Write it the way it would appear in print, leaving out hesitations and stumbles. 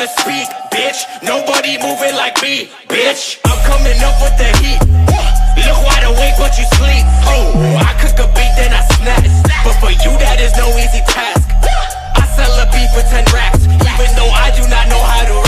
speak, bitch. Nobody moving like me, bitch. I'm coming up with the heat. Look wide awake, but you sleep. Oh, I cook a beat, then I snap. But for you, that is no easy task. I sell a beat for 10 racks, even though I do not know how to